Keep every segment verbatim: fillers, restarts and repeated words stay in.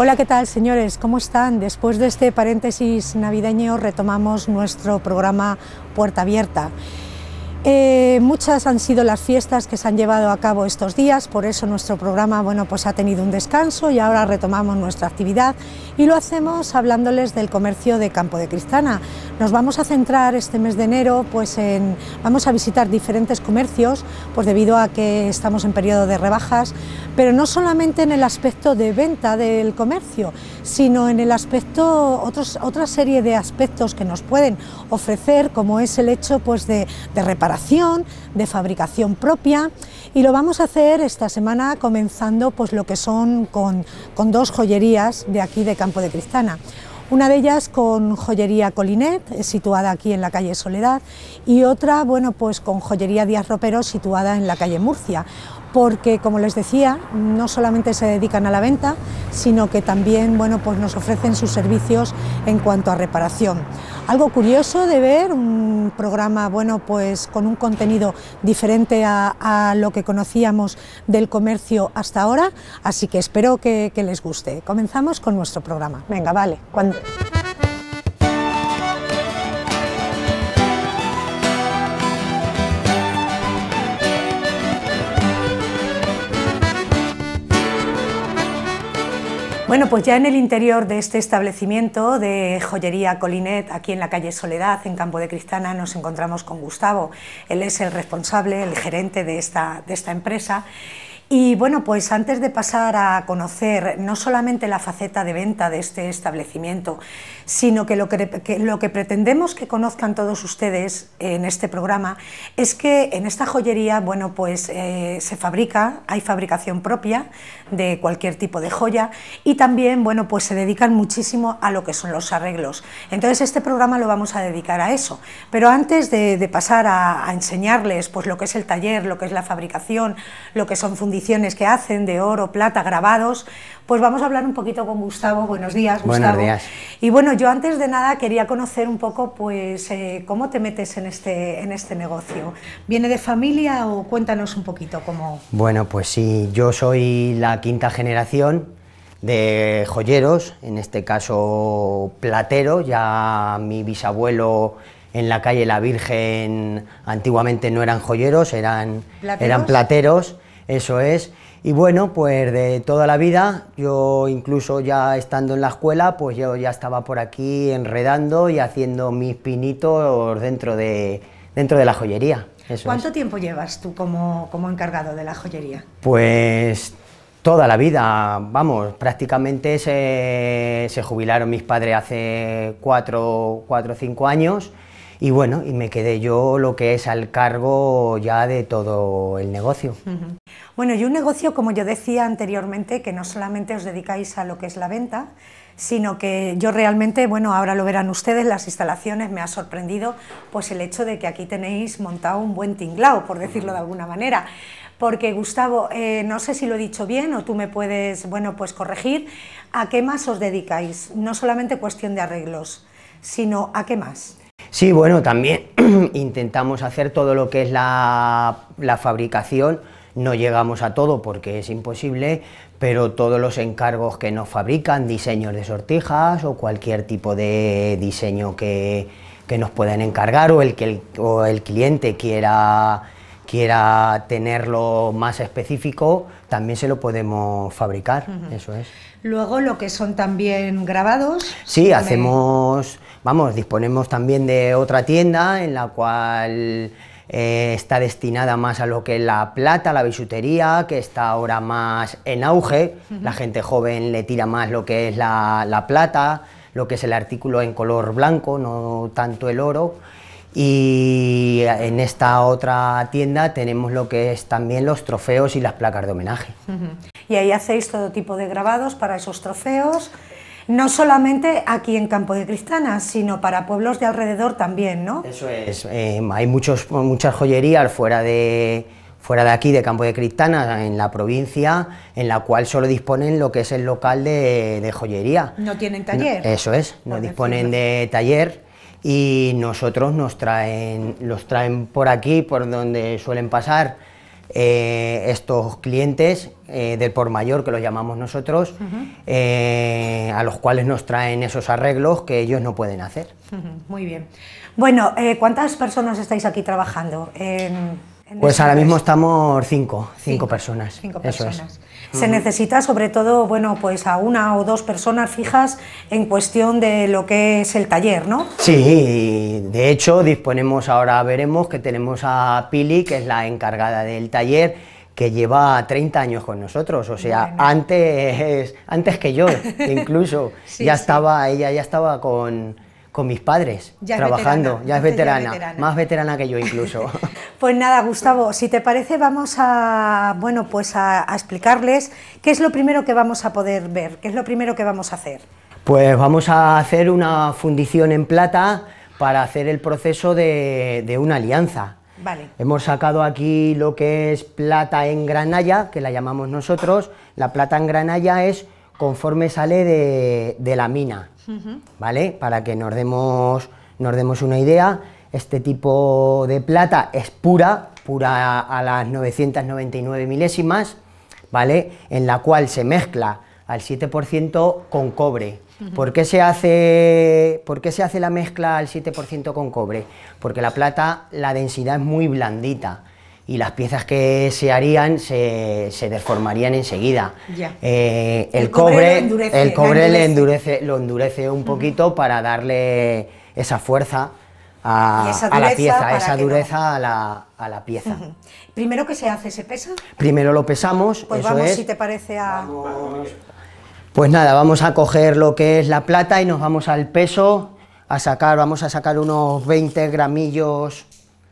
Hola, ¿qué tal, señores? ¿Cómo están? Después de este paréntesis navideño retomamos nuestro programa Puerta Abierta. Eh, muchas han sido las fiestas que se han llevado a cabo estos días, por eso nuestro programa bueno, pues ha tenido un descanso y ahora retomamos nuestra actividad y lo hacemos hablándoles del comercio de Campo de Cristana. Nos vamos a centrar este mes de enero, pues en, vamos a visitar diferentes comercios, pues debido a que estamos en periodo de rebajas, pero no solamente en el aspecto de venta del comercio, sino en el aspecto, otros, otra serie de aspectos que nos pueden ofrecer, como es el hecho pues, de, de reparación, de fabricación propia, y lo vamos a hacer esta semana comenzando pues lo que son con, con dos joyerías de aquí de Campo de Cristana. Una de ellas con Joyería Colinet, situada aquí en la calle Soledad, y otra bueno pues con Joyería Díaz Ropero, situada en la calle Murcia, porque como les decía, no solamente se dedican a la venta, sino que también bueno, pues nos ofrecen sus servicios en cuanto a reparación. Algo curioso de ver, un programa bueno, pues con un contenido diferente a, a lo que conocíamos del comercio hasta ahora, así que espero que, que les guste. Comenzamos con nuestro programa. Venga, vale. Cuando... Bueno, pues ya en el interior de este establecimiento de Joyería Colinet, aquí en la calle Soledad, en Campo de Cristana, nos encontramos con Gustavo. Él es el responsable, el gerente de esta, de esta empresa. Y bueno, pues antes de pasar a conocer no solamente la faceta de venta de este establecimiento, sino que lo que, que lo que pretendemos que conozcan todos ustedes en este programa es que en esta joyería, bueno, pues eh, se fabrica, hay fabricación propia de cualquier tipo de joya y también, bueno, pues se dedican muchísimo a lo que son los arreglos. Entonces este programa lo vamos a dedicar a eso, pero antes de, de pasar a, a enseñarles pues lo que es el taller, lo que es la fabricación, lo que son fundiciones que hacen de oro, plata, grabados, pues vamos a hablar un poquito con Gustavo. Buenos días, Gustavo. Buenos días. Y bueno, yo antes de nada quería conocer un poco, pues, eh, cómo te metes en este, en este negocio. ¿Viene de familia o cuéntanos un poquito cómo...? Bueno, pues sí, yo soy la quinta generación de joyeros, en este caso platero, ya mi bisabuelo en la calle La Virgen antiguamente no eran joyeros, eran ¿Plateros? eran plateros. Eso es, y bueno, pues de toda la vida, yo incluso ya estando en la escuela, pues yo ya estaba por aquí enredando y haciendo mis pinitos dentro de, dentro de la joyería. Eso ¿Cuánto es. tiempo llevas tú como, como encargado de la joyería? Pues toda la vida, vamos, prácticamente se, se jubilaron mis padres hace cuatro o cinco años, y bueno, y me quedé yo lo que es al cargo ya de todo el negocio. Uh-huh. Bueno, y un negocio, como yo decía anteriormente, que no solamente os dedicáis a lo que es la venta, sino que yo realmente, bueno, ahora lo verán ustedes, las instalaciones, me ha sorprendido pues el hecho de que aquí tenéis montado un buen tinglao, por decirlo de alguna manera. Porque, Gustavo, eh, no sé si lo he dicho bien o tú me puedes, bueno, pues corregir, ¿a qué más os dedicáis? No solamente cuestión de arreglos, sino ¿a qué más? Sí, bueno, también intentamos hacer todo lo que es la, la fabricación, no llegamos a todo porque es imposible, pero todos los encargos que nos fabrican, diseños de sortijas o cualquier tipo de diseño que, que nos puedan encargar o el que el, o el cliente quiera, quiera tenerlo más específico, también se lo podemos fabricar, uh-huh. Eso es. Luego lo que son también grabados. Sí, hacemos, vamos, disponemos también de otra tienda en la cual eh, está destinada más a lo que es la plata, la bisutería, que está ahora más en auge. Uh-huh. La gente joven le tira más lo que es la, la plata, lo que es el artículo en color blanco, no tanto el oro. Y en esta otra tienda tenemos lo que es también los trofeos y las placas de homenaje. Uh-huh. Y ahí hacéis todo tipo de grabados para esos trofeos, no solamente aquí en Campo de Cristana, sino para pueblos de alrededor también, ¿no? Eso es, eh, hay muchos, muchas joyerías fuera de, fuera de aquí, de Campo de Cristana, en la provincia, en la cual solo disponen lo que es el local de, de joyería. ¿No tienen taller? No, eso es, no disponen de taller. Y nosotros nos traen, los traen por aquí, por donde suelen pasar eh, estos clientes eh, del por mayor, que los llamamos nosotros, uh-huh. eh, a los cuales nos traen esos arreglos que ellos no pueden hacer. Uh-huh. Muy bien. Bueno, eh, ¿cuántas personas estáis aquí trabajando en, en Pues ahora mismo estamos cinco, cinco, cinco personas. Cinco eso personas. Es. Se uh-huh. necesita sobre todo, bueno, pues a una o dos personas fijas en cuestión de lo que es el taller, ¿no? Sí, de hecho disponemos, ahora veremos que tenemos a Pili, que es la encargada del taller, que lleva treinta años con nosotros, o sea, bueno. antes, antes que yo, incluso, sí, ya sí. estaba, ella ya estaba con, con mis padres, ya trabajando, veterana, ya es veterana, ya veterana, más veterana que yo incluso. Pues nada, Gustavo, si te parece vamos a, bueno, pues a, a explicarles qué es lo primero que vamos a poder ver, qué es lo primero que vamos a hacer. Pues vamos a hacer una fundición en plata para hacer el proceso de, de una alianza. Vale. Hemos sacado aquí lo que es plata en granalla, que la llamamos nosotros. La plata en granalla es conforme sale de, de la mina, uh-huh. ¿vale? Para que nos demos, nos demos una idea, este tipo de plata es pura, pura a las novecientas noventa y nueve milésimas, ¿vale? En la cual se mezcla al siete por ciento con cobre. ¿Por qué se hace, por qué se hace la mezcla al siete por ciento con cobre? Porque la plata, la densidad es muy blandita y las piezas que se harían se, se deformarían enseguida. Eh, el, el cobre, cobre, endurece, el cobre le endurece, lo endurece un poquito uh-huh. para darle esa fuerza a, esa a la pieza, esa dureza no. a, la, a la pieza. Uh-huh. Primero, ¿qué se hace? ¿Se pesa? Primero lo pesamos, pues eso vamos, es. si te parece a... Vamos. Pues nada, vamos a coger lo que es la plata y nos vamos al peso a sacar, vamos a sacar unos veinte gramillos.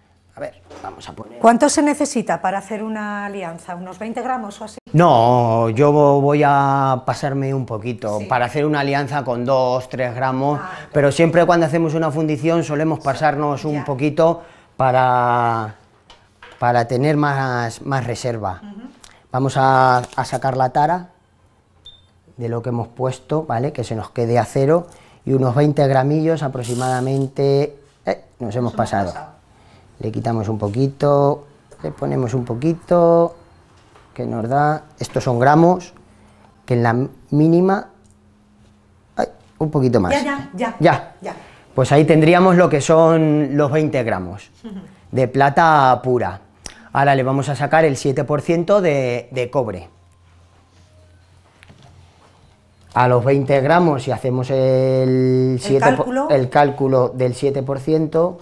A ver, vamos a poner... ¿Cuánto se necesita para hacer una alianza? ¿Unos veinte gramos o así? No, yo voy a pasarme un poquito, sí. para hacer una alianza con dos, tres gramos, ah, pero siempre cuando hacemos una fundición solemos pasarnos un ya. poquito para, para tener más, más reserva. Uh-huh. Vamos a, a sacar la tara de lo que hemos puesto, ¿vale? Que se nos quede a cero, y unos veinte gramillos aproximadamente, eh, nos hemos pasado. pasado. Le quitamos un poquito, le ponemos un poquito, que nos da, estos son gramos, que en la mínima, ay, un poquito más. Ya, ya, ya. Ya, ya. Pues ahí tendríamos lo que son los veinte gramos de plata pura. Ahora le vamos a sacar el siete por ciento de, de cobre. A los veinte gramos, si hacemos el, ¿El, siete, cálculo? el cálculo del siete por ciento,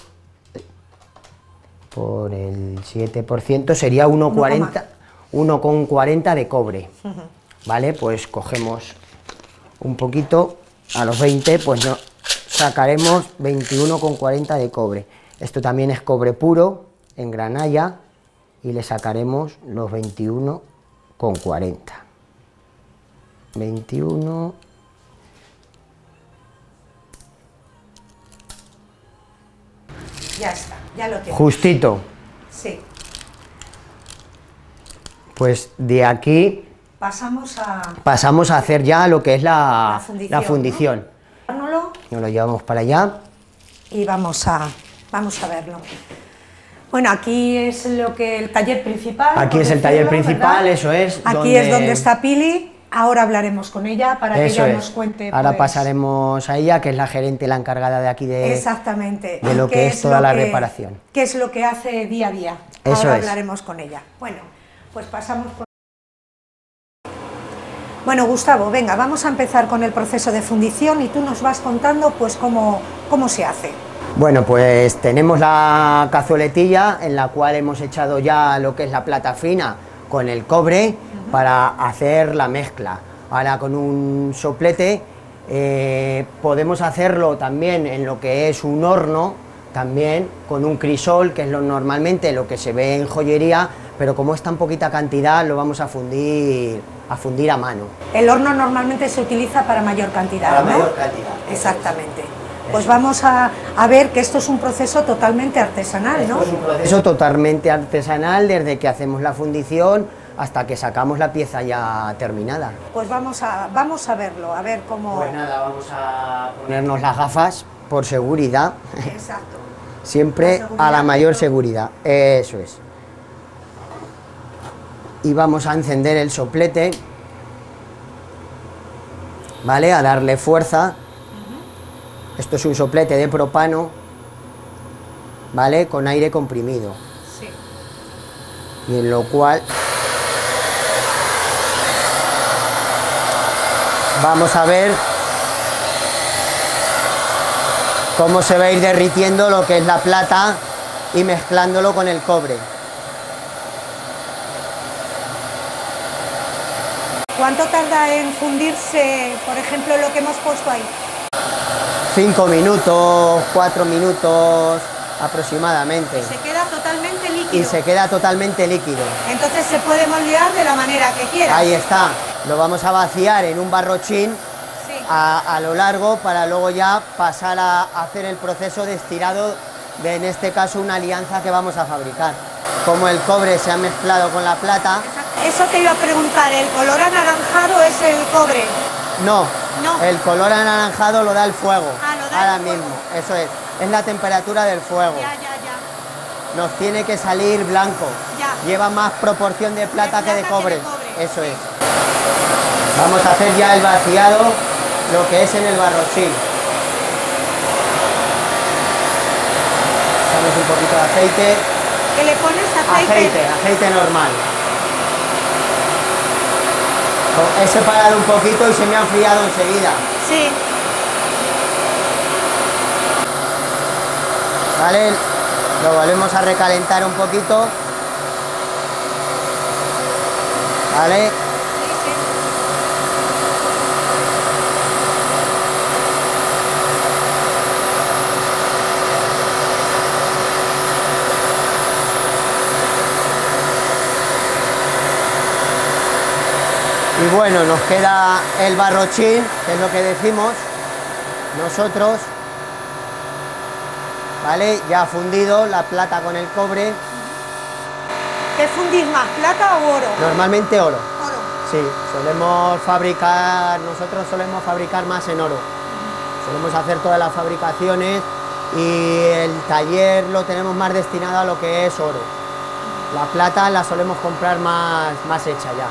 por el siete por ciento sería uno coma cuarenta de cobre, uh-huh. ¿vale? Pues cogemos un poquito, a los veinte, pues no, sacaremos veintiuno coma cuarenta de cobre. Esto también es cobre puro, en granalla, y le sacaremos los veintiuno coma cuarenta. veintiuno. Ya está, ya lo tengo. Justito. Sí. Pues de aquí pasamos a pasamos a hacer ya lo que es la, la fundición. La fundición. ¿No? Nos lo llevamos para allá. Y vamos a, vamos a verlo. Bueno, aquí es lo que el taller principal. Aquí es el taller principal, ¿verdad? Eso es. Aquí donde... es donde está Pili. Ahora hablaremos con ella para que Eso ella es. nos cuente. Ahora pues... pasaremos a ella, que es la gerente, la encargada de aquí de, Exactamente. de lo que es, es toda la que, reparación. ¿Qué es lo que hace día a día? Eso Ahora es. hablaremos con ella. Bueno, pues pasamos por... Bueno, Gustavo, venga, vamos a empezar con el proceso de fundición y tú nos vas contando pues cómo, cómo se hace. Bueno, pues tenemos la cazueletilla en la cual hemos echado ya lo que es la plata fina con el cobre uh-huh. para hacer la mezcla. Ahora con un soplete eh, podemos hacerlo también en lo que es un horno, también con un crisol, que es lo normalmente lo que se ve en joyería, pero como es tan poquita cantidad lo vamos a fundir a fundir a mano. El horno normalmente se utiliza para mayor cantidad, para ¿no? mayor cantidad. Exactamente. Pues vamos a, a ver que esto es un proceso totalmente artesanal, ¿no? Esto es un proceso totalmente artesanal desde que hacemos la fundición hasta que sacamos la pieza ya terminada. Pues vamos a, vamos a verlo, a ver cómo... Pues nada, vamos a ponernos las gafas por seguridad. Exacto. Siempre la a la mayor seguridad, eso es. y vamos a encender el soplete, ¿vale? A darle fuerza. Esto es un soplete de propano, ¿vale? Con aire comprimido. Sí. Y en lo cual vamos a ver cómo se va a ir derritiendo lo que es la plata y mezclándolo con el cobre. ¿Cuánto tarda en fundirse, por ejemplo, lo que hemos puesto ahí? Cinco minutos, cuatro minutos aproximadamente. Se queda totalmente líquido. Y se queda totalmente líquido. Entonces se puede moldear de la manera que quiera. Ahí está. Lo vamos a vaciar en un barrochín Sí. a, a lo largo para luego ya pasar a hacer el proceso de estirado de, en este caso, una alianza que vamos a fabricar. Como el cobre se ha mezclado con la plata. Eso te iba a preguntar, ¿el color anaranjado es el cobre? No, No. el color anaranjado lo da el fuego. Ah, lo da ahora el fuego. mismo, eso es. Es la temperatura del fuego. Ya, ya, ya. Nos tiene que salir blanco. Ya. Lleva más proporción de plata, De que de plata que cobre. de cobre. Eso es. Vamos a hacer ya el vaciado, lo que es en el barrochín. Echamos un poquito de aceite. ¿Qué le pones aceite? Aceite, aceite normal. He separado un poquito y se me ha enfriado enseguida. Sí. ¿Vale? Lo volvemos a recalentar un poquito. ¿Vale? Y bueno, nos queda el barrochín, que es lo que decimos nosotros, ¿vale? Ya fundido la plata con el cobre. ¿Qué fundís más, plata o oro? Normalmente oro. Oro. Sí, solemos fabricar, nosotros solemos fabricar más en oro. Solemos hacer todas las fabricaciones y el taller lo tenemos más destinado a lo que es oro. La plata la solemos comprar más, más hecha ya.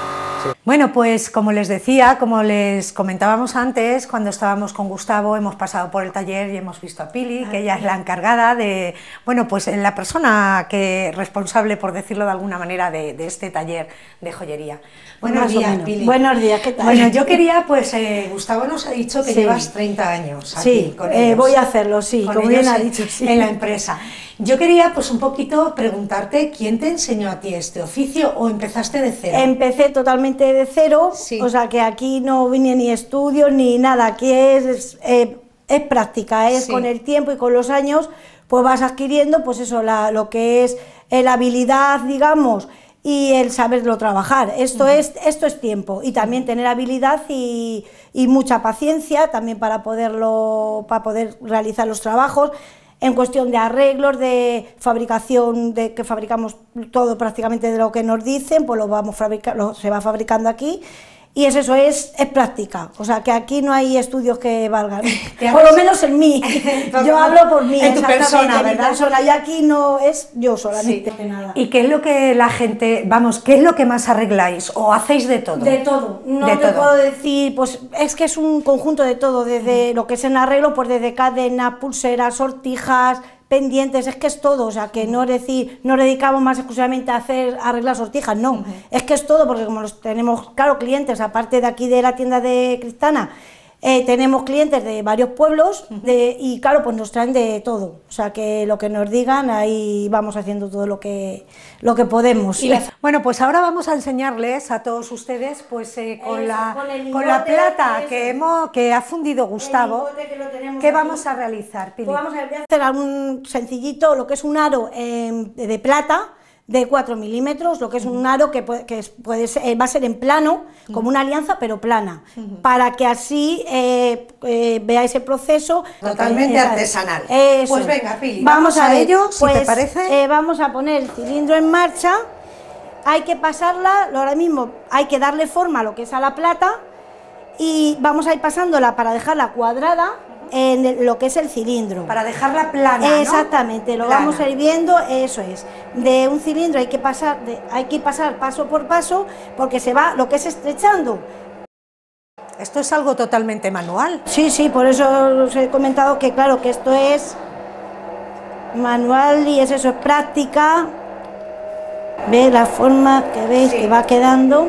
Bueno, pues como les decía, como les comentábamos antes, cuando estábamos con Gustavo hemos pasado por el taller y hemos visto a Pili, que ella es la encargada de, bueno, pues la persona que responsable, por decirlo de alguna manera, de, de este taller de joyería. Buenos días, Pili. Buenos días, ¿qué tal? Bueno, yo quería, pues eh, Gustavo nos ha dicho que Sí. llevas treinta años aquí Sí, con eh, ellos. voy a hacerlo, sí, Con como ellos bien ha en- dicho, sí. en la empresa. Yo quería pues un poquito preguntarte, ¿quién te enseñó a ti este oficio o empezaste de cero? Empecé totalmente de cero, Sí. o sea que aquí no vine ni estudios ni nada, aquí es, es, eh, es práctica, es Sí. con el tiempo y con los años pues vas adquiriendo pues eso, la, lo que es eh, la habilidad, digamos, y el saberlo trabajar. Esto, uh-huh. es, esto es tiempo y también tener habilidad y, y mucha paciencia también para, poderlo, para poder realizar los trabajos. En cuestión de arreglos, de fabricación, de que fabricamos todo prácticamente de lo que nos dicen, pues lo vamos fabricar, lo, se va fabricando aquí. Y es eso, es, es práctica, o sea que aquí no hay estudios que valgan, por lo menos en mí, yo hablo por mí, en tu persona, en mi ¿verdad? persona, y aquí no es yo solamente. Sí. Nada. ¿Y qué es lo que la gente, vamos, qué es lo que más arregláis o hacéis de todo? De todo, no de te todo. puedo decir, pues es que es un conjunto de todo, desde lo que es en arreglo, pues desde cadenas, pulseras, sortijas, pendientes, es que es todo, o sea, que no es decir, no dedicamos más exclusivamente a hacer arreglar sortijas, no, uh-huh. es que es todo, porque como los tenemos, claro, clientes, aparte de aquí de la tienda de Cristana, eh, tenemos clientes de varios pueblos, uh-huh. de, y claro, pues nos traen de todo, o sea, que lo que nos digan, ahí vamos haciendo todo lo que, lo que podemos. Y la, bueno, pues ahora vamos a enseñarles a todos ustedes, pues eh, con, eso, la, con, el con la plata que, que, hemos, que ha fundido Gustavo, que ¿qué aquí. vamos a realizar, Pili? Pues vamos a, voy a hacer un sencillito, lo que es un aro eh, de plata, de cuatro milímetros, lo que es uh-huh. un aro que, puede, que puede ser, eh, va a ser en plano, uh-huh. como una alianza, pero plana, uh-huh. para que así eh, eh, veáis el proceso. Totalmente eh, artesanal. Eso. Pues venga, Pili, vamos, vamos a, a ello, pues, si te parece. Eh, vamos a poner el cilindro en marcha, hay que pasarla, ahora mismo hay que darle forma a lo que es a la plata, y vamos a ir pasándola para dejarla cuadrada, en el- lo que es el cilindro. Para dejarla plana, ¿no? Exactamente, lo Plana. vamos a ir viendo, eso es. De un cilindro hay que pasar, de- hay que pasar paso por paso, porque se va lo que es estrechando. Esto es algo totalmente manual. Sí, sí, por eso os he comentado que claro, que esto es manual y es eso, es práctica. Ve la forma que veis Sí. que va quedando.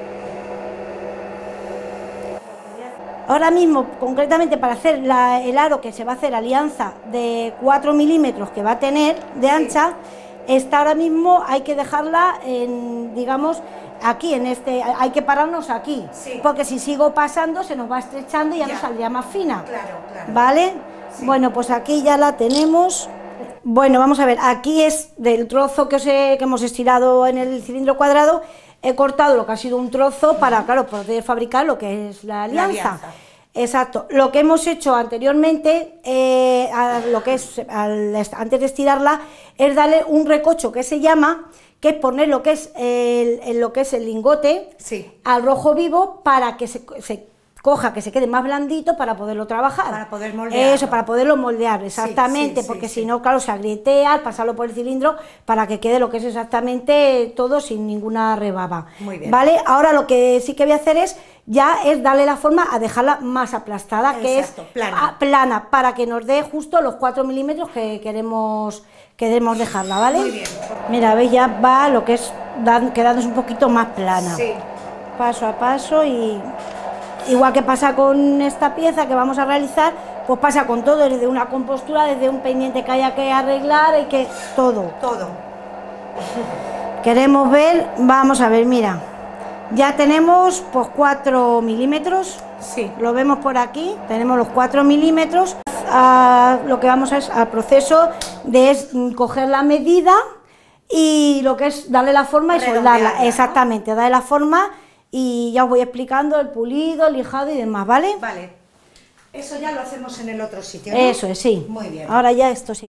Ahora mismo, concretamente para hacer la- el aro que se va a hacer alianza de cuatro milímetros que va a tener de ancha, esta ahora mismo hay que dejarla en, digamos, aquí, en este, hay que pararnos aquí, Sí. porque si sigo pasando se nos va estrechando y ya, Ya. nos saldría más fina. Claro, claro. ¿Vale? Bueno, pues aquí ya la tenemos. Bueno, vamos a ver, aquí es del trozo que, os he- que hemos estirado en el cilindro cuadrado, he cortado lo que ha sido un trozo para, claro, poder fabricar lo que es la alianza. alianza. Exacto. Lo que hemos hecho anteriormente, eh, a lo que es al est- antes de estirarla, es darle un recocho que se llama, que es poner lo que es el, el- lo que es el lingote Sí. al rojo vivo para que se, se coja, que se quede más blandito para poderlo trabajar. Para poder moldearlo. Eso, para poderlo moldear, exactamente, sí, porque sí. si no, claro, se agrietea al pasarlo por el cilindro para que quede lo que es exactamente todo sin ninguna rebaba. Muy bien. ¿Vale? Ahora lo que sí que voy a hacer es, ya es darle la forma a dejarla más aplastada, que es Exacto, plana. ah, plana, para que nos dé justo los cuatro milímetros que queremos, queremos dejarla, ¿vale? Muy bien. Mira, veis, ya va lo que es dan- quedándose un poquito más plana. Sí. Paso a paso y igual que pasa con esta pieza que vamos a realizar, pues pasa con todo, desde una compostura, desde un pendiente que haya que arreglar y que todo. Todo. Queremos ver, vamos a ver, mira, ya tenemos pues cuatro milímetros, Sí. lo vemos por aquí, tenemos los cuatro milímetros, ah, lo que vamos a es al proceso de es mm, coger la medida y lo que es darle la forma y Redondearla, soldarla, ¿no? exactamente, darle la forma y ya os voy explicando el pulido, el lijado y demás, ¿vale? Vale. Eso ya lo hacemos en el otro sitio, ¿no? Eso es, sí. Muy bien. Ahora ya esto sí.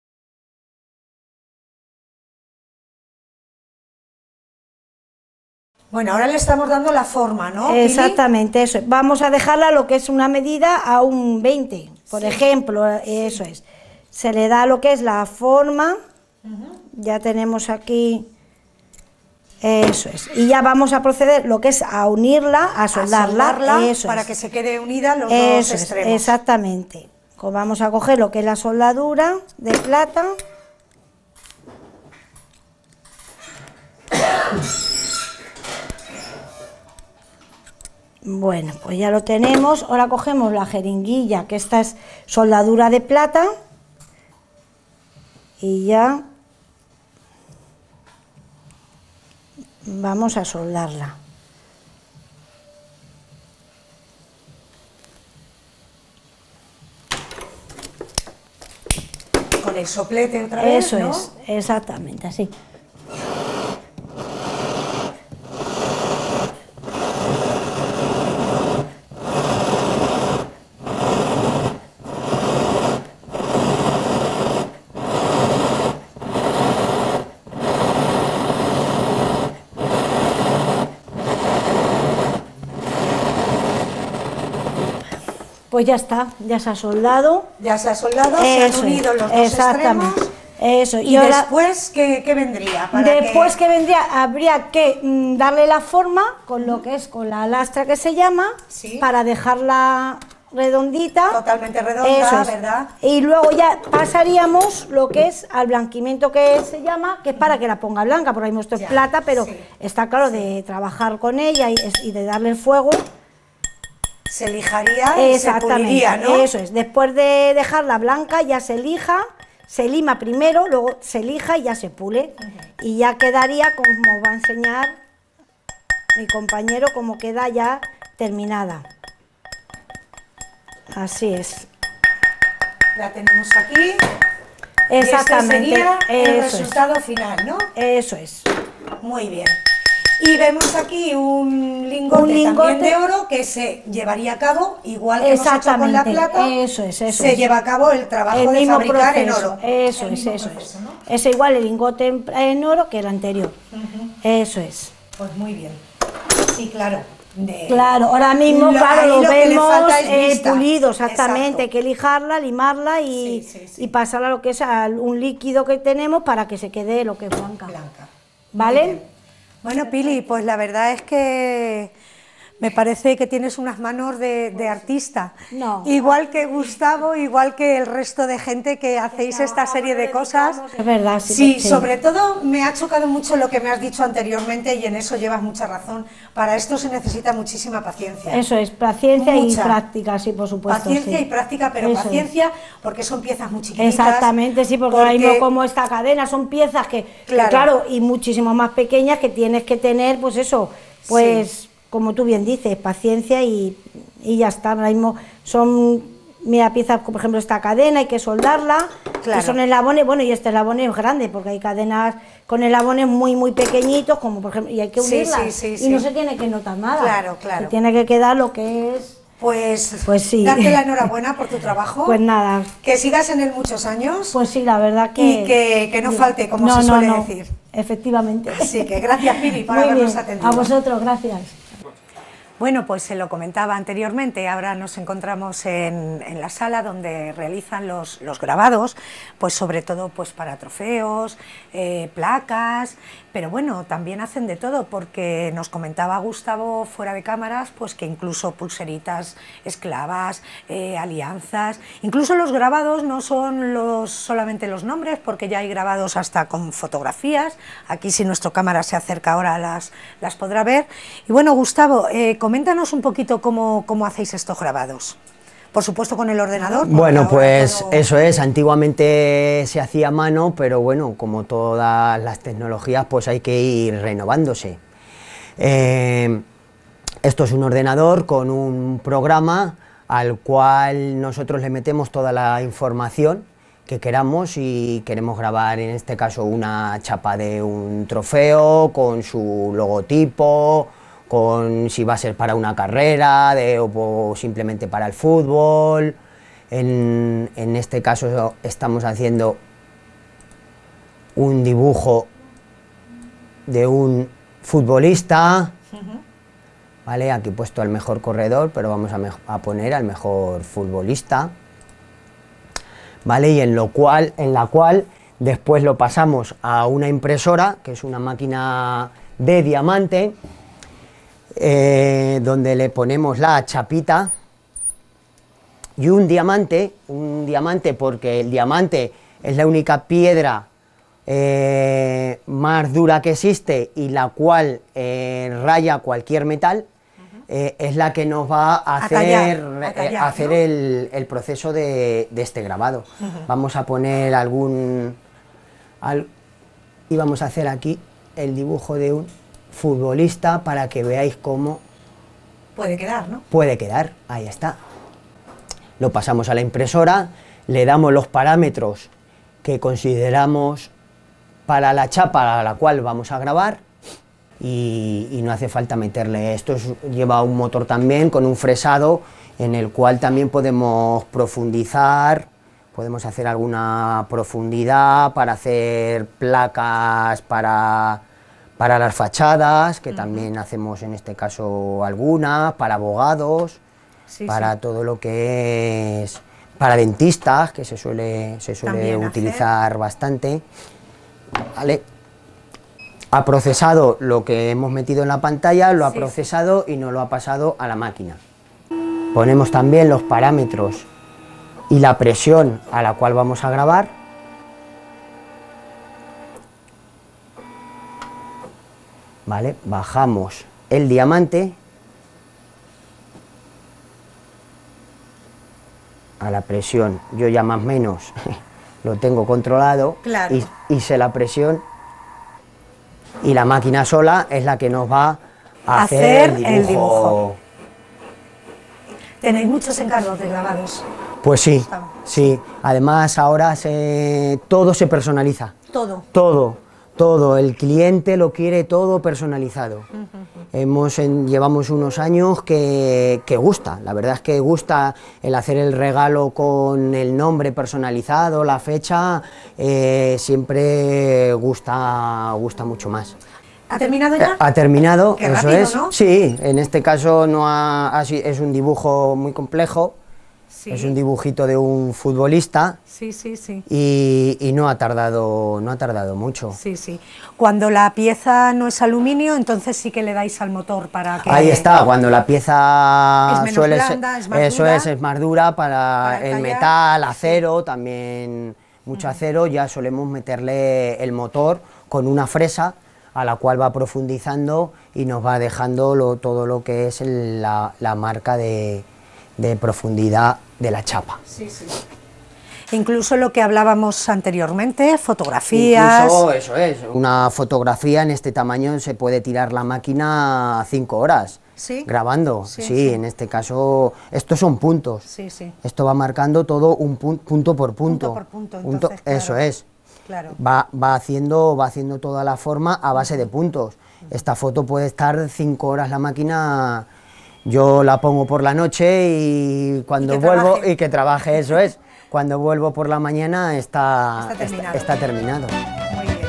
Bueno, ahora le estamos dando la forma, ¿no, Pili? Exactamente, eso es. Vamos a dejarla lo que es una medida a un veinte, por Sí. ejemplo, eso es. Se le da lo que es la forma, ya tenemos aquí, eso es. Y ya vamos a proceder lo que es a unirla, a A soldarla, soldarla eso para es. que se quede unida los dos Eso es, extremos. exactamente. Co- Vamos a coger lo que es la soldadura de plata. Bueno, pues ya lo tenemos. Ahora cogemos la jeringuilla, que esta es soldadura de plata. Y ya vamos a soldarla. Con el soplete otra vez, Eso ¿no? es, exactamente, así. Pues ya está, ya se ha soldado. Ya se ha soldado, se han Eso unido es, los dos exactamente. extremos. Eso, Y, ahora- después, ¿qué, qué vendría? Para Después que vendría, habría que mm, darle la forma con lo que es con la lastra que se llama, Sí. para dejarla redondita. Totalmente redonda, Eso es. ¿verdad? Y luego ya pasaríamos lo que es al blanquimiento que se llama, que es para que la ponga blanca, porque ahí mismo esto es Ya, plata, pero sí. está claro de trabajar con ella y, es- y de darle el fuego. se lijaría y se Exactamente, puliría, ¿no? eso es. Después de dejarla blanca ya se lija, se lima primero, luego se lija y ya se pule. Y ya quedaría, como va a enseñar mi compañero, como queda ya terminada. Así es. La tenemos aquí. Exactamente. Y este sería el eso es. resultado final, ¿no? Eso es. Muy bien. Y vemos aquí un lingote, Un lingote. también de oro que se llevaría a cabo, igual que hemos hecho con la Exactamente, plata, eso es, eso se es. lleva a cabo el trabajo El de mismo fabricar en proceso, oro. eso El es, mismo eso proceso, es. ¿no? Es igual el lingote en, en oro que el anterior. Eso es. Pues muy bien. Sí, claro. De, claro, ahora mismo, lo, claro, lo, lo vemos eh, pulido, exactamente, exacto. Hay que lijarla, limarla y, sí, sí, sí. y pasarla a lo que es a un líquido que tenemos para que se quede lo que es blanca. blanca. ¿Vale? Bueno, Pili, pues la verdad es que me parece que tienes unas manos de, de artista, no. igual que Gustavo, igual que el resto de gente que hacéis esta serie de cosas. Es verdad, sí, sí, sí, sobre todo me ha chocado mucho lo que me has dicho anteriormente y en eso llevas mucha razón. Para esto se necesita muchísima paciencia. Eso es, paciencia mucha. y práctica, sí, por supuesto. Paciencia sí. y práctica, pero eso paciencia es. Porque son piezas muy chiquititas. Exactamente, sí, porque, porque ahora mismo como esta cadena son piezas que, claro. que, claro, y muchísimo más pequeñas que tienes que tener, pues eso, pues... Sí. Como tú bien dices, paciencia y, y ya está. Ahora mismo son, mira, piezas, por ejemplo, esta cadena, hay que soldarla, claro. que son eslabones, bueno, y este eslabón es grande, porque hay cadenas con eslabones muy, muy pequeñitos, como por ejemplo, y hay que unirlas, sí, sí, sí, y sí. no se tiene que notar nada. Claro, claro. Se tiene que quedar lo que es... Pues, pues sí. darte la enhorabuena por tu trabajo. Pues nada. Que sigas en él muchos años. Pues sí, la verdad que... Y que, que no falte, como no, se suele no, no. decir. Efectivamente. Así que gracias, Pili, por Muy habernos bien. atendido. A vosotros, gracias. Bueno, pues se lo comentaba anteriormente, ahora nos encontramos en, en la sala donde realizan los, los grabados, pues sobre todo pues para trofeos, eh, placas, pero bueno, también hacen de todo, porque nos comentaba Gustavo fuera de cámaras, pues que incluso pulseritas esclavas, eh, alianzas, incluso los grabados no son los, solamente los nombres, porque ya hay grabados hasta con fotografías, aquí si nuestra cámara se acerca ahora las, las podrá ver. Y bueno, Gustavo, eh, coméntanos un poquito cómo, cómo hacéis estos grabados. Por supuesto con el ordenador. Bueno, pues todo... eso es, antiguamente se hacía a mano, pero bueno, como todas las tecnologías, pues hay que ir renovándose. Eh, esto es un ordenador con un programa al cual nosotros le metemos toda la información que queramos y queremos grabar, en este caso, una chapa de un trofeo con su logotipo, con si va a ser para una carrera de, o, o simplemente para el fútbol. En, en este caso estamos haciendo un dibujo de un futbolista, uh-huh. ¿Vale? Aquí he puesto al mejor corredor, pero vamos a, me a poner al mejor futbolista, ¿vale? Y en, lo cual, en la cual después lo pasamos a una impresora, que es una máquina de diamante, Eh, donde le ponemos la chapita y un diamante, un diamante porque el diamante es la única piedra eh, más dura que existe y la cual eh, raya cualquier metal, uh-huh. eh, es la que nos va a hacer, a tallar, a tallar, eh, hacer ¿no? el, el proceso de, de este grabado. Uh-huh. Vamos a poner algún... Al, y vamos a hacer aquí el dibujo de un futbolista para que veáis cómo puede quedar, ¿no? Puede quedar, ahí está. Lo pasamos a la impresora, le damos los parámetros que consideramos para la chapa a la cual vamos a grabar y, y no hace falta meterle. Esto es, lleva un motor también con un fresado en el cual también podemos profundizar, podemos hacer alguna profundidad para hacer placas para... para las fachadas, que uh-huh. también hacemos en este caso algunas, para abogados, sí, para sí. todo lo que es, para dentistas, que se suele, se suele utilizar hacer. bastante. ¿Vale? Ha procesado lo que hemos metido en la pantalla, lo ha sí. procesado y nos lo ha pasado a la máquina. Ponemos también los parámetros y la presión a la cual vamos a grabar. ¿Vale? Bajamos el diamante a la presión, yo ya más o menos lo tengo controlado, claro. y, y sé la presión y la máquina sola es la que nos va a hacer, hacer el, dibujo. el dibujo. ¿Tenéis muchos encargos de grabados? Pues sí, sí, además ahora se, todo se personaliza. Todo. Todo. Todo, el cliente lo quiere todo personalizado. Uh-huh. Hemos, en, llevamos unos años que, que gusta, la verdad es que gusta el hacer el regalo con el nombre personalizado, la fecha, eh, siempre gusta, gusta mucho más. ¿Ha terminado ya? Ha terminado, Qué eso rápido, es. ¿no? Sí, en este caso no ha, ha si- es un dibujo muy complejo, Sí. es un dibujito de un futbolista Sí, sí, sí. y, y no ha tardado, no ha tardado mucho. Sí, sí. Cuando la pieza no es aluminio, entonces sí que le dais al motor para que... Ahí está, cuando la pieza Es menos suele blanda, ser, es más eso dura. es, es más dura para, Para el tallar, metal, sí. acero, también mucho acero, ya solemos meterle el motor con una fresa a la cual va profundizando y nos va dejando lo- todo lo que es el- la, la marca de, de profundidad de la chapa. Sí, sí. Incluso lo que hablábamos anteriormente, fotografías... Incluso eso es, una fotografía en este tamaño se puede tirar la máquina cinco horas ¿Sí? grabando. Sí, Sí, sí. en este caso, estos son puntos. Sí, sí. Esto va marcando todo un pun- punto por punto. Punto por punto, entonces, Eso claro. es. Claro. Va, va, haciendo, va haciendo toda la forma a base de puntos. Esta foto puede estar cinco horas la máquina, yo la pongo por la noche y cuando Y que vuelvo, trabaje. y que trabaje, eso es. Cuando vuelvo por la mañana está, Está terminado. está terminado. Muy bien.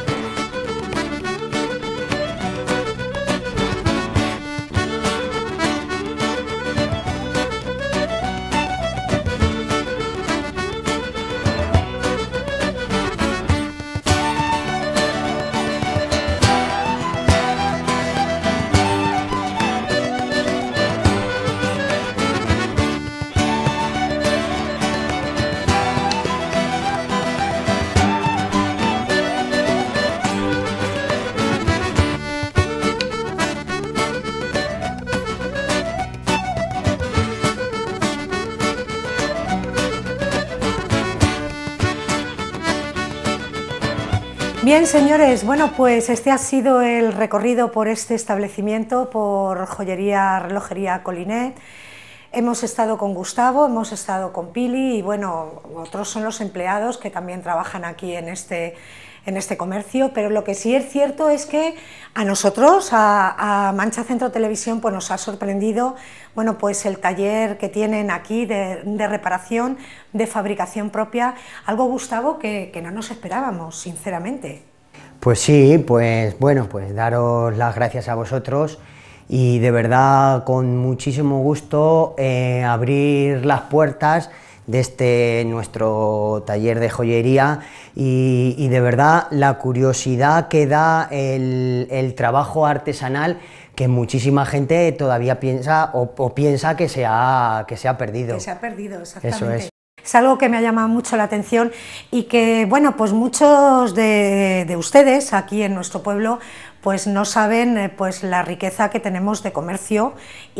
Bien, señores, bueno, pues este ha sido el recorrido por este establecimiento, por Joyería Relojería Colinet. Hemos estado con Gustavo, hemos estado con Pili y bueno, otros son los empleados que también trabajan aquí en este, en este comercio, pero lo que sí es cierto es que a nosotros, a, a Mancha Centro Televisión, pues nos ha sorprendido, bueno, pues el taller que tienen aquí de, de reparación, de fabricación propia, algo, Gustavo, que, que no nos esperábamos, sinceramente. Pues sí, pues bueno, pues daros las gracias a vosotros y de verdad con muchísimo gusto eh, abrir las puertas de este nuestro taller de joyería y, y de verdad la curiosidad que da el, el trabajo artesanal que muchísima gente todavía piensa o, o piensa que se ha, que se ha perdido. Que se ha perdido, exactamente. Eso es. Es algo que me ha llamado mucho la atención y que, bueno, pues muchos de, de ustedes aquí en nuestro pueblo pues no saben eh, pues la riqueza que tenemos de comercio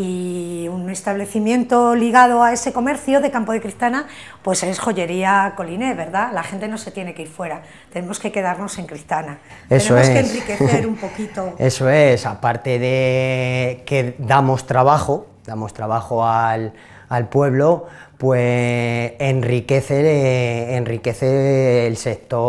y un establecimiento ligado a ese comercio de Campo de Cristana pues es Joyería Colinet, ¿verdad? La gente no se tiene que ir fuera, tenemos que quedarnos en Cristana. Eso tenemos es. que enriquecer un poquito. Eso es, aparte de que damos trabajo, damos trabajo al, al pueblo, pues enriquece, eh, enriquece el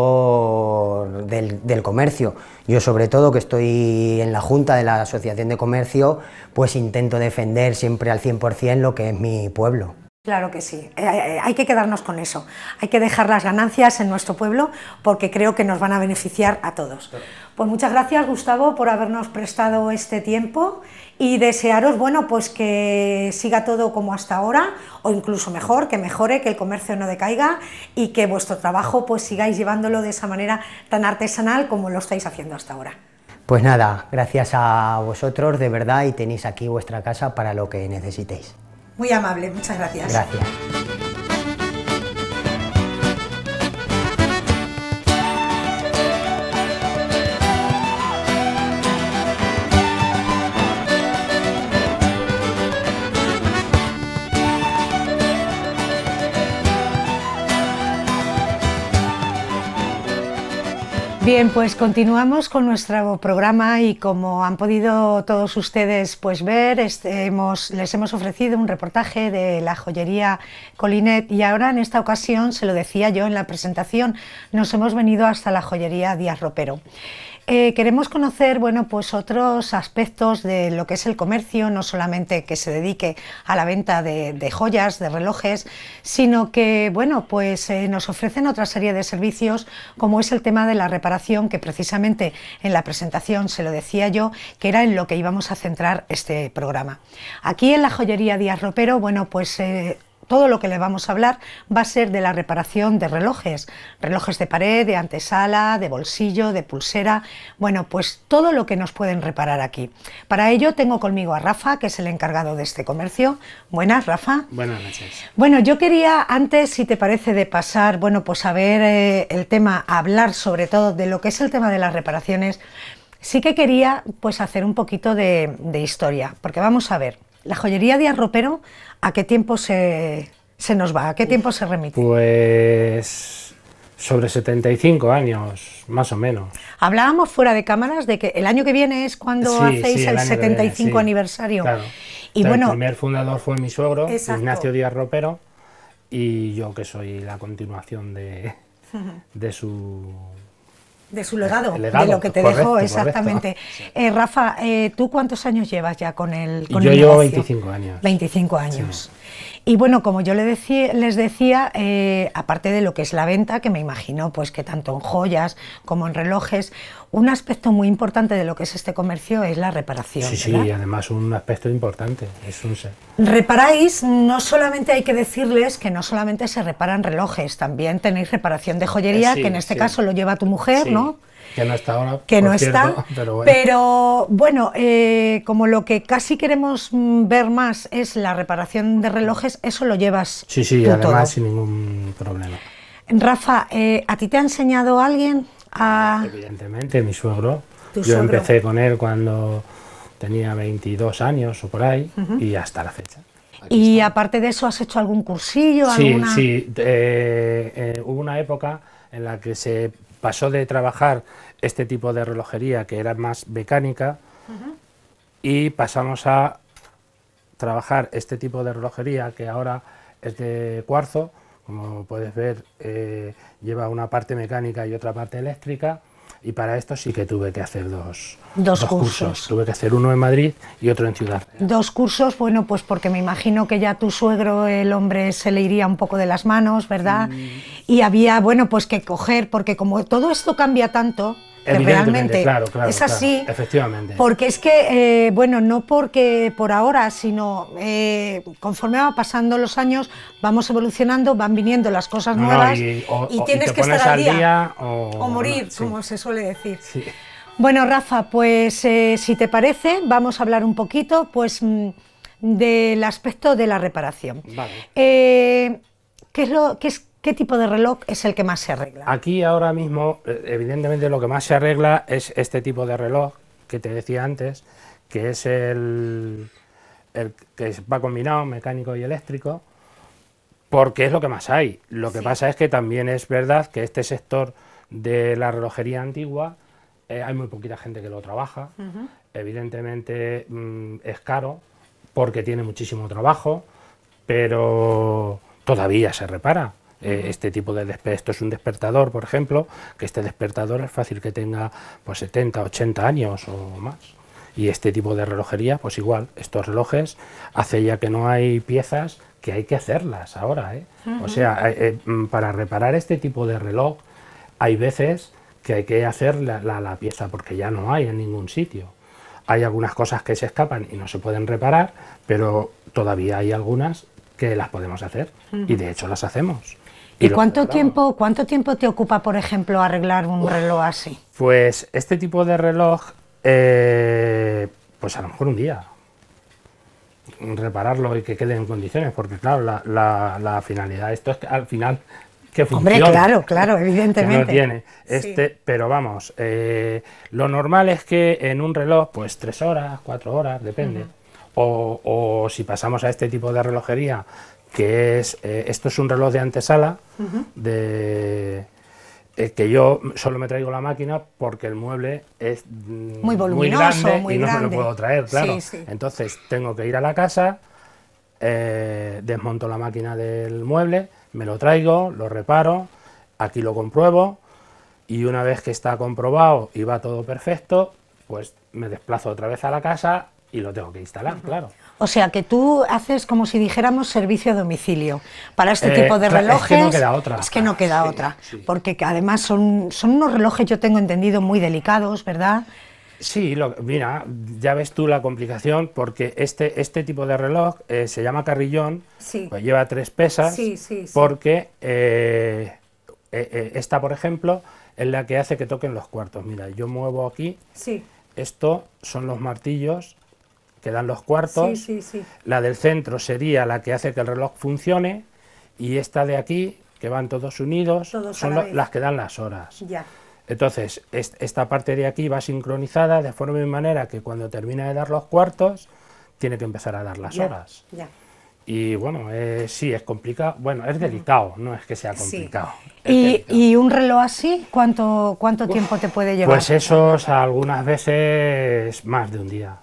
sector del, del comercio. Yo sobre todo, que estoy en la Junta de la Asociación de Comercio, pues intento defender siempre al cien por cien lo que es mi pueblo. Claro que sí, eh, eh, hay que quedarnos con eso, hay que dejar las ganancias en nuestro pueblo porque creo que nos van a beneficiar a todos. Pues muchas gracias, Gustavo, por habernos prestado este tiempo y desearos, bueno, pues que siga todo como hasta ahora o incluso mejor, que mejore, que el comercio no decaiga y que vuestro trabajo pues sigáis llevándolo de esa manera tan artesanal como lo estáis haciendo hasta ahora. Pues nada, gracias a vosotros de verdad y tenéis aquí vuestra casa para lo que necesitéis. Muy amable, muchas gracias. Gracias. Bien, pues continuamos con nuestro programa y como han podido todos ustedes pues ver, este, hemos, les hemos ofrecido un reportaje de la joyería Colinet y ahora en esta ocasión, se lo decía yo en la presentación, nos hemos venido hasta la joyería Díaz Ropero. Eh, queremos conocer, bueno, pues otros aspectos de lo que es el comercio, no solamente que se dedique a la venta de, de joyas, de relojes, sino que, bueno, pues eh, nos ofrecen otra serie de servicios, como es el tema de la reparación, que precisamente en la presentación se lo decía yo, que era en lo que íbamos a centrar este programa. Aquí en la joyería Díaz Ropero, bueno, pues eh, todo lo que le vamos a hablar va a ser de la reparación de relojes, relojes de pared, de antesala, de bolsillo, de pulsera, bueno, pues todo lo que nos pueden reparar aquí. Para ello tengo conmigo a Rafa, que es el encargado de este comercio. Buenas, Rafa. Buenas noches. Bueno, yo quería antes, si te parece, de pasar, bueno, pues a ver eh, el tema, a hablar sobre todo de lo que es el tema de las reparaciones, sí que quería pues hacer un poquito de, de historia, porque vamos a ver, la joyería Díaz Ropero, ¿a qué tiempo se, se nos va? ¿A qué tiempo se remite? Pues sobre setenta y cinco años, más o menos. Hablábamos fuera de cámaras de que el año que viene es cuando Sí, hacéis sí, el, el año que setenta y cinco viene, sí. aniversario. Claro. Y el bueno, primer fundador fue mi suegro, exacto. Ignacio Díaz Ropero, y yo que soy la continuación de, de su... de su legado, legado, de lo que te correcto, dejó, exactamente. Sí. Eh, Rafa, eh, ¿tú cuántos años llevas ya con el, con Yo el llevo negocio? veinticinco años. veinticinco años. Sí. Y bueno, como yo le decía, les decía, eh, aparte de lo que es la venta, que me imagino pues que tanto en joyas como en relojes, un aspecto muy importante de lo que es este comercio es la reparación. Sí, sí, ¿verdad? y además un aspecto importante, es un ser. Reparáis, no solamente hay que decirles que no solamente se reparan relojes, también tenéis reparación de joyería, Eh, sí, que en este sí. caso lo lleva tu mujer, Sí, ¿no? que no está ahora, Que por no cierto, está, pero bueno. pero bueno, eh, como lo que casi queremos mm, ver más es la reparación de relojes, eso lo llevas Sí, sí, tú además todo. sin ningún problema. Rafa, eh, ¿a ti te ha enseñado alguien a...? Evidentemente, mi suegro. Tu Yo suegro. empecé con él cuando tenía veintidós años o por ahí, y hasta la fecha. Aquí Y está. aparte de eso, ¿has hecho algún cursillo? Sí, alguna... sí. eh, eh, hubo una época en la que se pasó de trabajar este tipo de relojería, que era más mecánica, y pasamos a trabajar este tipo de relojería, que ahora es de cuarzo. Como puedes ver, eh, lleva una parte mecánica y otra parte eléctrica, y para esto sí que tuve que hacer dos, Dos cursos. Tuve que hacer uno en Madrid y otro en Ciudad Real. Dos cursos, bueno, pues porque me imagino que ya tu suegro, el hombre, se le iría un poco de las manos, ¿verdad? Mm. Y había, bueno, pues que coger, porque como todo esto cambia tanto, que Evidentemente, realmente claro, claro, es claro, así, efectivamente. porque es que, eh, bueno, no porque por ahora, sino eh, conforme va pasando los años, vamos evolucionando, van viniendo las cosas No, no, nuevas y, o- y o- y tienes te que pones estar al día, día o, o morir, sí, como se suele decir. sí. Bueno, Rafa, pues eh, si te parece, vamos a hablar un poquito pues, mm, del aspecto de la reparación. Vale. Eh, ¿qué, es lo, qué, es, ¿Qué tipo de reloj es el que más se arregla? Aquí ahora mismo, eh, evidentemente lo que más se arregla es este tipo de reloj que te decía antes, que es el, el que va combinado, mecánico y eléctrico, porque es lo que más hay. Lo que Sí. pasa es que también es verdad que este sector de la relojería antigua, eh, hay muy poquita gente que lo trabaja. Uh-huh. Evidentemente mmm, es caro porque tiene muchísimo trabajo, pero todavía se repara. Eh, este tipo de despertador, esto es un despertador, por ejemplo, que este despertador es fácil que tenga pues setenta, ochenta años o más. Y este tipo de relojería, pues igual, estos relojes, hace ya que no hay piezas que hay que hacerlas ahora, ¿eh? Uh-huh. O sea, eh, eh, para reparar este tipo de reloj, hay veces que hay que hacer la, la, la pieza porque ya no hay en ningún sitio. Hay algunas cosas que se escapan y no se pueden reparar, pero todavía hay algunas que las podemos hacer, uh-huh. y de hecho las hacemos. ¿Y, ¿Y cuánto tiempo, cuánto tiempo te ocupa, por ejemplo, arreglar un Uf, reloj así? Pues este tipo de reloj, eh, pues a lo mejor un día. Repararlo y que quede en condiciones, porque claro, la, la, la finalidad, esto es que al final que funcione. Hombre, claro, claro, evidentemente. Que no tiene. Este, sí. Pero vamos, eh, lo normal es que en un reloj, pues tres horas, cuatro horas, depende. Uh-huh. o, o si pasamos a este tipo de relojería, que es, eh, esto es un reloj de antesala, uh-huh. de, eh, que yo solo me traigo la máquina porque el mueble es muy, muy grande muy y no grande. me lo puedo traer, claro. Sí, sí. Entonces tengo que ir a la casa, eh, desmonto la máquina del mueble, me lo traigo, lo reparo, aquí lo compruebo, y una vez que está comprobado y va todo perfecto, pues me desplazo otra vez a la casa y lo tengo que instalar, uh-huh. claro. O sea, que tú haces como si dijéramos servicio a domicilio. Para este eh, tipo de relojes... Es que no queda otra. Es que no queda sí, otra, sí. porque además son, son unos relojes, yo tengo entendido, muy delicados, ¿verdad? Sí, lo, mira, ya ves tú la complicación, porque este, este tipo de reloj eh, se llama carrillón, sí. pues lleva tres pesas, sí, sí, sí. porque eh, eh, eh, esta, por ejemplo, es la que hace que toquen los cuartos. Mira, yo muevo aquí, sí. esto son los martillos que dan los cuartos, sí, sí, sí. La del centro sería la que hace que el reloj funcione, y esta de aquí, que van todos unidos, todos son lo, las que dan las horas. Ya. Entonces, esta parte de aquí va sincronizada de forma y manera que cuando termina de dar los cuartos, tiene que empezar a dar las ya, horas. Ya. Y bueno, eh, sí, es complicado, bueno, es delicado, no es que sea complicado. Sí. ¿Y, delicado. ¿Y un reloj así, cuánto, cuánto Uf, tiempo te puede llevar? Pues esos algunas veces más de un día.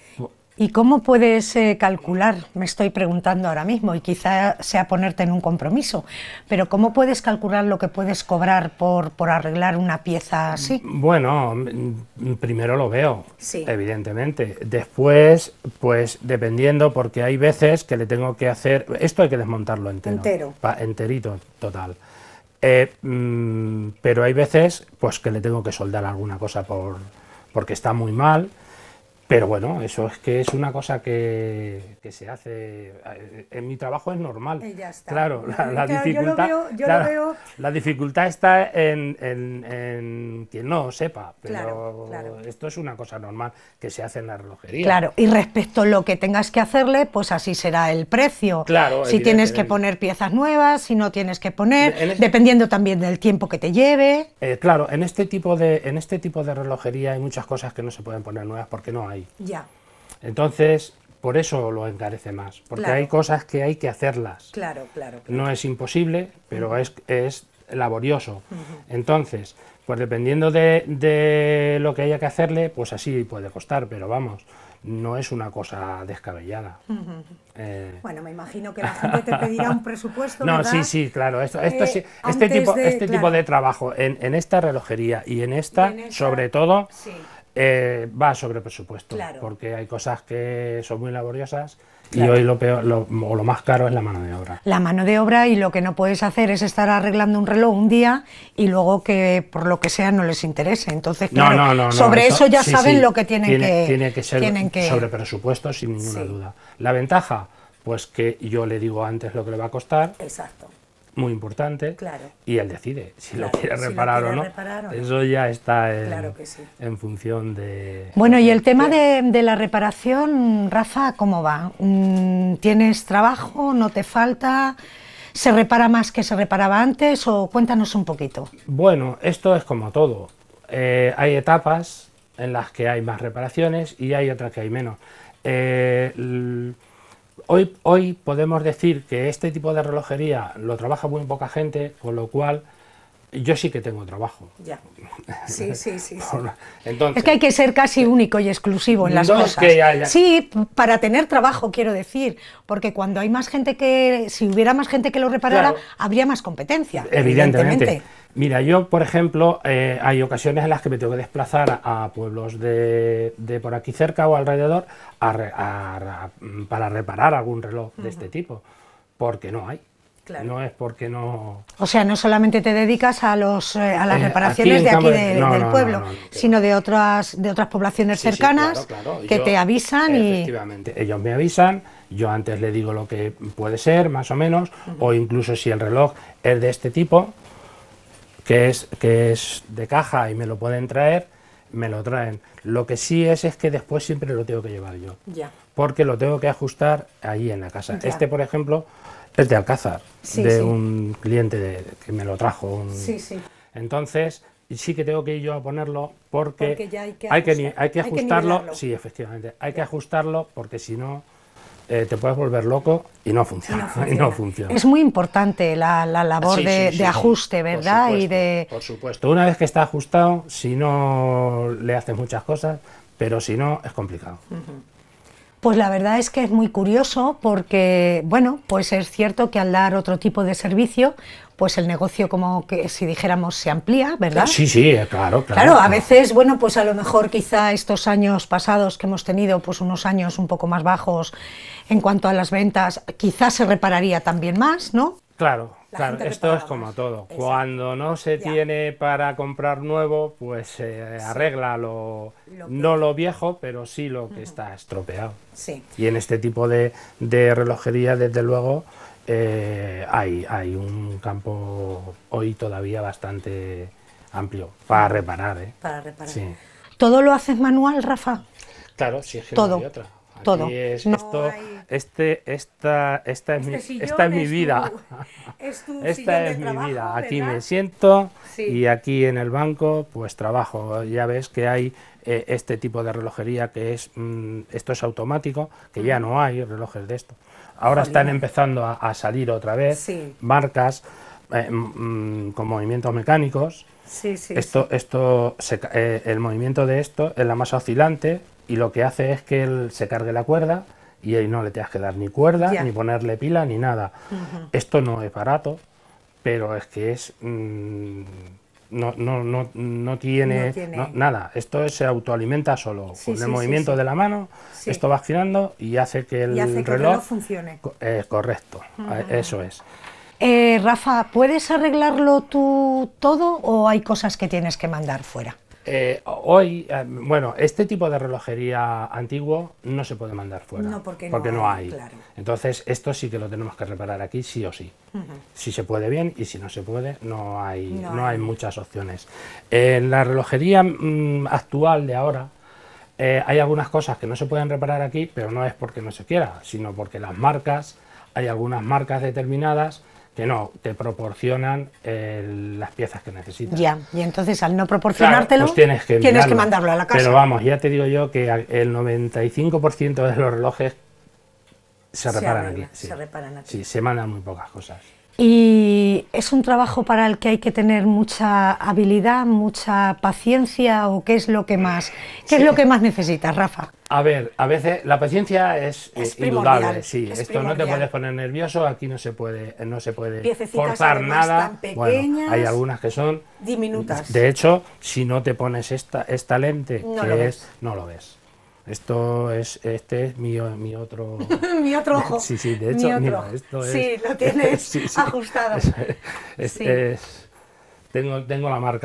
¿Y cómo puedes eh, calcular? Me estoy preguntando ahora mismo, y quizá sea ponerte en un compromiso, pero ¿cómo puedes calcular lo que puedes cobrar por, por arreglar una pieza así? Bueno, primero lo veo, sí. evidentemente. Después, pues dependiendo, porque hay veces que le tengo que hacer... Esto hay que desmontarlo entero. Entero. Pa, enterito, total. Eh, mmm, pero hay veces pues que le tengo que soldar alguna cosa por, porque está muy mal. Pero bueno, eso es que es una cosa que, que se hace, en mi trabajo es normal. Y ya está. Claro, la, la claro, dificultad, yo lo veo, yo claro, lo veo. La dificultad está en, en, en quien no sepa, pero claro, claro. esto es una cosa normal que se hace en la relojería. Claro, y respecto a lo que tengas que hacerle, pues así será el precio. Claro, si tienes que poner piezas nuevas, si no tienes que poner, este, dependiendo también del tiempo que te lleve. Eh, claro, en este tipo de, en este tipo de relojería hay muchas cosas que no se pueden poner nuevas porque no hay. Ya. Entonces, por eso lo encarece más, porque claro. hay cosas que hay que hacerlas. Claro, claro. claro. No es imposible, pero uh-huh. es, es laborioso. Uh-huh. Entonces, pues dependiendo de, de lo que haya que hacerle, pues así puede costar, pero vamos, no es una cosa descabellada. Uh-huh. eh... Bueno, me imagino que la gente te pedirá un presupuesto, No, ¿verdad? sí, sí, claro, esto, esto eh, sí, este, tipo, de, este claro. tipo de trabajo en, en esta relojería y en esta, y en esta sobre todo, sí. eh, va sobre presupuesto, claro. porque hay cosas que son muy laboriosas. Claro. Y hoy lo peor, lo, o lo más caro es la mano de obra. La mano de obra, y lo que no puedes hacer es estar arreglando un reloj un día y luego que por lo que sea no les interese. Entonces, claro, no, no, no, sobre no, eso, eso ya sí, saben sí, lo que tienen, tiene, que, tiene que ser tienen que... sobre presupuesto sin ninguna sí. duda. La ventaja, pues que yo le digo antes lo que le va a costar. Exacto. Muy importante, claro. y él decide si claro, lo quiere si reparar, lo quiere o, no. reparar o no. Eso ya está en, claro que sí. en función de... Bueno, y el tema de, de la reparación, Rafa, ¿cómo va? ¿Tienes trabajo? ¿No te falta? ¿Se repara más que se reparaba antes? O cuéntanos un poquito. Bueno, esto es como todo. Eh, hay etapas en las que hay más reparaciones y hay otras que hay menos. Eh, Hoy, hoy podemos decir que este tipo de relojería lo trabaja muy poca gente, con lo cual yo sí que tengo trabajo. Ya. Sí, sí, sí. sí. Entonces, es que hay que ser casi único y exclusivo en las no cosas. Es que haya... Sí, para tener trabajo, quiero decir, porque cuando hay más gente que, si hubiera más gente que lo reparara, claro. habría más competencia. Evidentemente. evidentemente. Mira, yo, por ejemplo, eh, hay ocasiones en las que me tengo que desplazar a, a pueblos de, de por aquí cerca o alrededor a re, a, a, para reparar algún reloj uh-huh. de este tipo, porque no hay. Claro. No es porque no... O sea, no solamente te dedicas a, los, eh, a las reparaciones aquí de aquí de, de, no, del no, pueblo, no, no, no, sino de otras, de otras poblaciones sí, cercanas sí, claro, claro. que yo, te avisan y... Efectivamente, ellos me avisan, yo antes le digo lo que puede ser, más o menos, uh-huh. o incluso si el reloj es de este tipo, que es, que es de caja y me lo pueden traer, me lo traen. Lo que sí es es que después siempre lo tengo que llevar yo, ya. porque lo tengo que ajustar allí en la casa. Ya. Este, por ejemplo, es de Alcázar, sí, de sí. un cliente de, que me lo trajo. Un... Sí, sí. Entonces, sí que tengo que ir yo a ponerlo porque, porque ya hay que, hay que, hay que ajustarlo. Hay que sí, efectivamente, hay ya. que ajustarlo porque si no... Eh, te puedes volver loco y no funciona. No funciona. Y no funciona. Es muy importante la, la labor sí, de, sí, sí, de ajuste, sí, ¿verdad? Por y de... por supuesto. Una vez que está ajustado, si no le haces muchas cosas, pero si no, es complicado. Uh-huh. Pues la verdad es que es muy curioso porque, bueno, pues es cierto que al dar otro tipo de servicio, pues el negocio como que si dijéramos se amplía, ¿verdad? Sí, sí, claro, claro. Claro, a veces, bueno, pues a lo mejor quizá estos años pasados que hemos tenido, pues unos años un poco más bajos en cuanto a las ventas, quizás se repararía también más, ¿no? Claro, La claro, gente esto es repara como más. todo. Exacto. Cuando no se Ya. tiene para comprar nuevo, pues se arregla lo, Lo que- no lo viejo, pero sí lo que está estropeado. Sí. Y en este tipo de, de relojería, desde luego, eh, hay, hay un campo hoy todavía bastante amplio para reparar, ¿eh? Para reparar. Sí. ¿Todo lo haces manual, Rafa? Claro, sí, es que Todo, no hay otra. Aquí todo. es No esto, hay- este, esta, esta es Este mi, sillón esta es mi es tu- vida. es tu sillón Esta de es mi trabajo, vida. Aquí ¿verdad? me siento Sí. y aquí en el banco pues trabajo. Ya ves que hay eh, este tipo de relojería que es, mm, esto es automático, que ya no hay relojes de esto. Ahora están Jolín. empezando a, a salir otra vez Sí. marcas eh, mm, con movimientos mecánicos. Sí, sí. Esto, esto se ca- eh, el movimiento de esto es la masa oscilante y lo que hace es que él se cargue la cuerda y ahí no le tengas que dar ni cuerda, Ya. ni ponerle pila, ni nada. Esto no es barato, pero es que es... mm, no, no, no, no tiene, No tiene- no- nada. Esto se autoalimenta solo. Sí, Con sí, el sí, movimiento sí. de la mano, Sí. esto va girando y hace que el, Y hace que el reloj, reloj funcione. co- eh, correcto, eh, eso es. Eh, Rafa, ¿puedes arreglarlo tú todo o hay cosas que tienes que mandar fuera? Eh, hoy, eh, bueno, este tipo de relojería antiguo no se puede mandar fuera. No, porque no no hay, hay. claro. Entonces, esto sí que lo tenemos que reparar aquí, sí o sí. Si se puede bien y si no se puede, no hay, No no hay. hay muchas opciones. En la relojería mm, actual de ahora, eh, hay algunas cosas que no se pueden reparar aquí, pero no es porque no se quiera, sino porque las marcas, hay algunas marcas determinadas que no te proporcionan eh, las piezas que necesitas. Ya, y entonces al no Claro, proporcionártelo, pues tienes que, tienes que enviarlo. mandarlo a la casa. Pero vamos, ya te digo yo que a- el noventa y cinco por ciento de los relojes se Se reparan arregla, aquí. Sí. se reparan aquí. Sí, se mandan muy pocas cosas. ¿Y es un trabajo para el que hay que tener mucha habilidad, mucha paciencia o qué es lo que más, qué es lo que más necesitas, Rafa? A ver, a veces la paciencia es, Es eh, indudable, primordial, sí. es Esto no te primordial. puedes poner nervioso, aquí no se puede, no se puede Piececitas, forzar además, nada. tan Bueno, pequeñas, hay algunas que son diminutas. De hecho, si no te pones esta, esta lente, No que lo es, ves. no lo ves. Esto es, este es mi, mi otro. Mi otro ojo. Sí, sí, de Mi hecho, otro mira, ojo. esto es. Sí, lo tienes sí, sí. ajustado. Es- es- Sí. es- tengo, tengo la marca.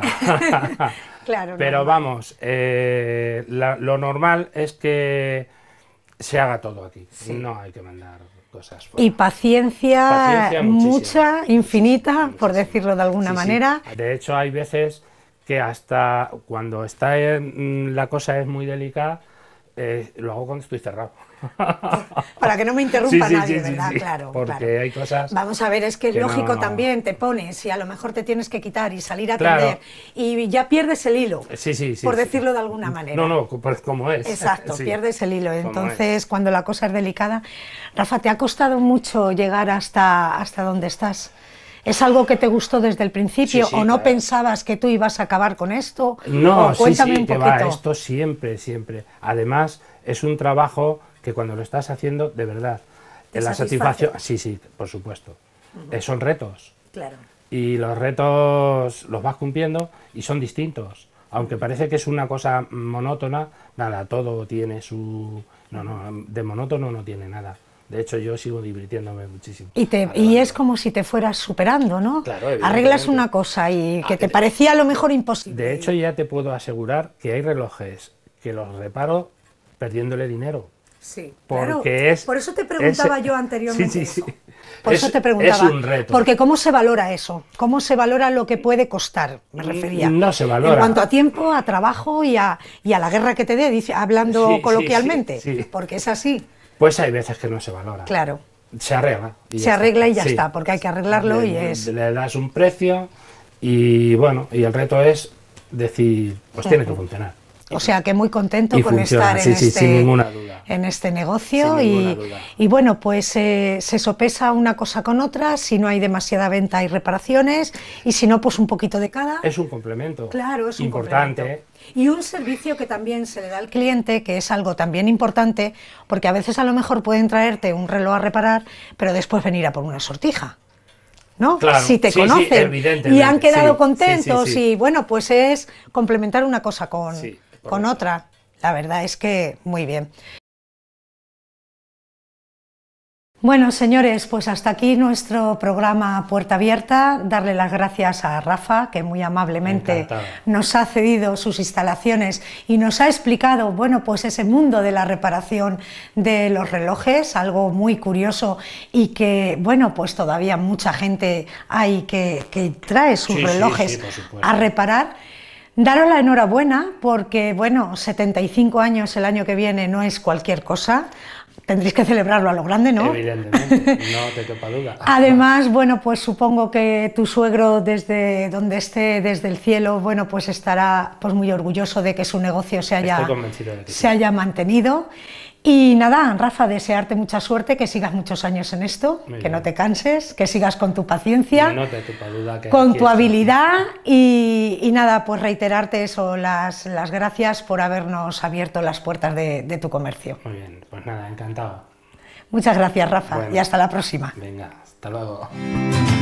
Claro. Pero normal. vamos, eh, la- lo normal es que se haga todo aquí. No hay que mandar cosas fuera. Y paciencia, Paciencia muchísima. mucha, infinita, por Muchísima. decirlo de alguna Sí, sí. manera. De hecho, hay veces que hasta cuando está en- la cosa es muy delicada, eh, lo hago cuando estoy cerrado. Para que no me interrumpa Sí, sí, nadie, sí, sí, ¿verdad? sí, Claro, porque claro. hay cosas Vamos a ver, es que es que lógico no- también, te pones y a lo mejor te tienes que quitar y salir a Claro. atender y ya pierdes el hilo, Sí, sí, sí. por sí. decirlo de alguna manera. No, no, pues como es. Exacto, Sí. pierdes el hilo. Como Entonces, es. cuando la cosa es delicada, Rafa, ¿te ha costado mucho llegar hasta, hasta donde estás? ¿Es algo que te gustó desde el principio Sí, sí, o no claro. pensabas que tú ibas a acabar con esto? No, O sí, cuéntame sí, un que poquito. va, esto siempre, siempre. Además, es un trabajo que cuando lo estás haciendo, de verdad, ¿Te en la satisface? satisfacción, sí, sí, por supuesto. Eh, son retos. Claro. Y los retos los vas cumpliendo y son distintos. Aunque parece que es una cosa monótona, nada, todo tiene su... No, no, de monótono no tiene nada. De hecho, yo sigo divirtiéndome muchísimo. Y, te, Vale, y vale. es como si te fueras superando, ¿no? Claro, evidentemente. Arreglas una cosa y que te parecía a lo mejor imposible. De hecho, ya te puedo asegurar que hay relojes que los reparo perdiéndole dinero. sí, Porque claro. es... Por eso te preguntaba es- yo anteriormente Sí, sí, sí. eso. Por Es- eso te preguntaba. Es un reto. Porque ¿cómo se valora eso? ¿Cómo se valora lo que puede costar? Me refería. No se valora. En cuanto a tiempo, a trabajo y a, y a la guerra que te dé, dice, hablando Sí, sí, coloquialmente. sí, sí. Porque es así, Pues hay veces que no se valora. claro. Se arregla. y Se ya arregla está. y ya Sí. está, porque hay que arreglarlo le, y es... le das un precio y bueno, y el reto es decir, pues tiene que funcionar. O sea que muy contento Y con funciona, estar sí, en, sí, este, sin ninguna duda. en este negocio Sin y, ninguna duda. y bueno, pues eh, se sopesa una cosa con otra, si no hay demasiada venta hay reparaciones y si no, pues un poquito de cada. Es un complemento. Claro, es un importante. complemento. Y un servicio que también se le da al cliente, que es algo también importante, porque a veces a lo mejor pueden traerte un reloj a reparar, pero después venir a por una sortija, ¿no? Claro, Si te sí, sí, conocen evidentemente, y han quedado sí, contentos sí, sí, sí. y bueno, pues es complementar una cosa con, Sí, con correcto. otra. La verdad es que muy bien. Bueno, señores, pues hasta aquí nuestro programa Puerta Abierta. Darle las gracias a Rafa, que muy amablemente Encantado. nos ha cedido sus instalaciones y nos ha explicado, bueno, pues ese mundo de la reparación de los relojes, algo muy curioso y que, bueno, pues todavía mucha gente hay que, que trae sus Sí, sí, relojes sí, por supuesto. a reparar. Daros la enhorabuena porque, bueno, setenta y cinco años el año que viene no es cualquier cosa. Tendréis que celebrarlo a lo grande, ¿no? Evidentemente, no te quepa duda. Además, bueno, pues supongo que tu suegro desde donde esté, desde el cielo, bueno, pues estará pues muy orgulloso de que su negocio se haya, Estoy convencido de que se sí. haya mantenido. Y nada, Rafa, desearte mucha suerte, que sigas muchos años en esto, Muy que bien. no te canses, que sigas con tu paciencia, No te quepa duda que con aquí tu estoy. habilidad y, y nada, pues reiterarte eso, las, las gracias por habernos abierto las puertas de, de tu comercio. Muy bien, pues nada, encantado. Muchas gracias, Rafa, Bueno. y hasta la próxima. Venga, hasta luego.